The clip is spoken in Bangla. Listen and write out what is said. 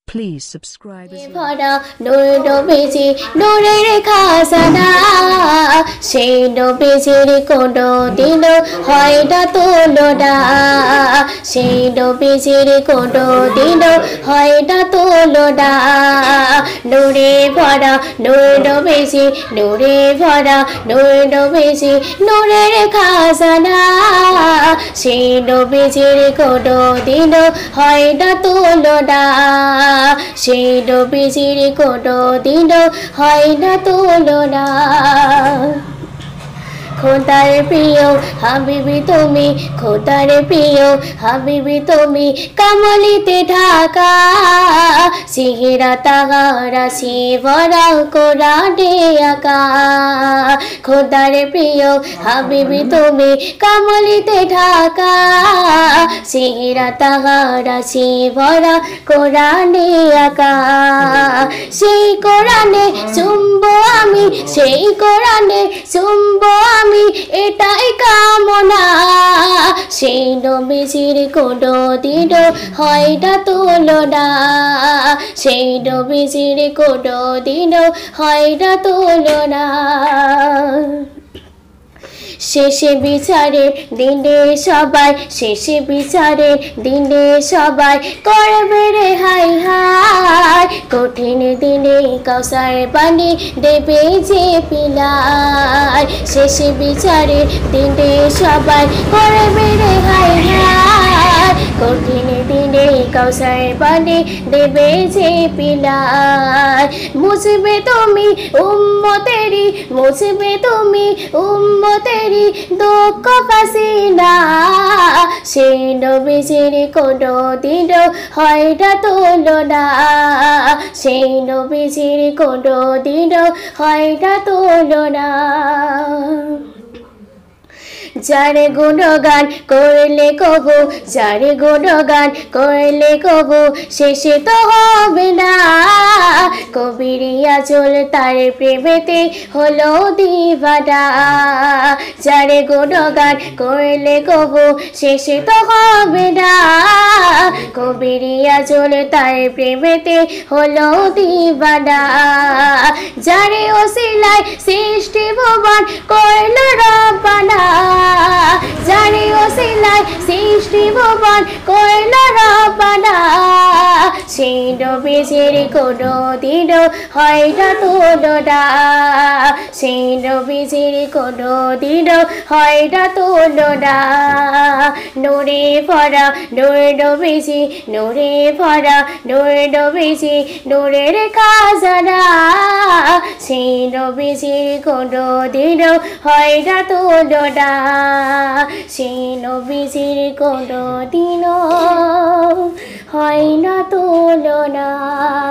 Please subscribe as well. ভরা নূর বেজে নূরের খাজানা সেই নবীজির কোনো দিন হয় না তুলনা সেই নবীজির কোনো দিন হয় না তুলনা নূরে ভরা নূর বেজে নূরে ভরা নূর বেজে নূরের খাজানা সেই নবীজির কোনো দিন হয় না তুলনা সেই নবীজির কোনো দিন হয় না তুলনা খোদার প্রিয় হাবিবি তুমি খোদার প্রিয় হাবিবি তুমি কামলিতে ঢাকা সিহিরা তাহারা শিবরা কোরআনে আকা খোদার প্রিয় হাবিবি তুমি কামলিতে ঢাকা সিহিরা তাহারা শিবরা কোরআনে আকা সেই কোরআনে শুনবো আমি সেই কোরআনে শুনবো আমি এটাই কামনা সেই নবীজির কোনো দিন হয় না তুলনা সেই নবীজির কোনো দিন হয় না তুলনা শেষে বিচারের দিনে সবাই শেষে বিচারের দিনে সবাই করবে রে হাই হাই কঠিন দিনে কাউসার পানি দেবে যে পিলাই শেষে বিচারের দিনে সবাই করবে রে হাই হাই কঠিন দিনে কাউসার পানি দেবে যে পিলাই মুছবে তুমি উম্মতেরি মুছবে তুমি উম্মতেরি দুঃখ পাসিনা সেই নবীজির কোনো দিন হয় না তুলনা সেই নবীজির কোনো দিন হয় না তুলনা যার গুণগান করলে কবু যার গুণগান করলে কবু শেষে তো হবে না কবিরিয়া চল তার প্রেমেতে হলো দিবানা যার গুণগান করলে কবু শেষে তো হবে না কবিরিয়া চল তার প্রেমেতে হলো দিবানা যারে ওসিলায় সৃষ্টি ভুবন করল রব্বানা জানি ওসিলায় সৃষ্টি ভুবন করল রব্বানা সেই নবীজির কোনো দিন হয় না তুলনা সেই নবীজির কোনো দিন হয় না তুলনা নূরে ভরা নূর নবীজি নূরে ভরা নূর নবীজি নূরের খাজানা সেই নবীজির কোনো দিন হয় না তুলনা সেই নবীজির কোনো দিন হয় না তুলনা।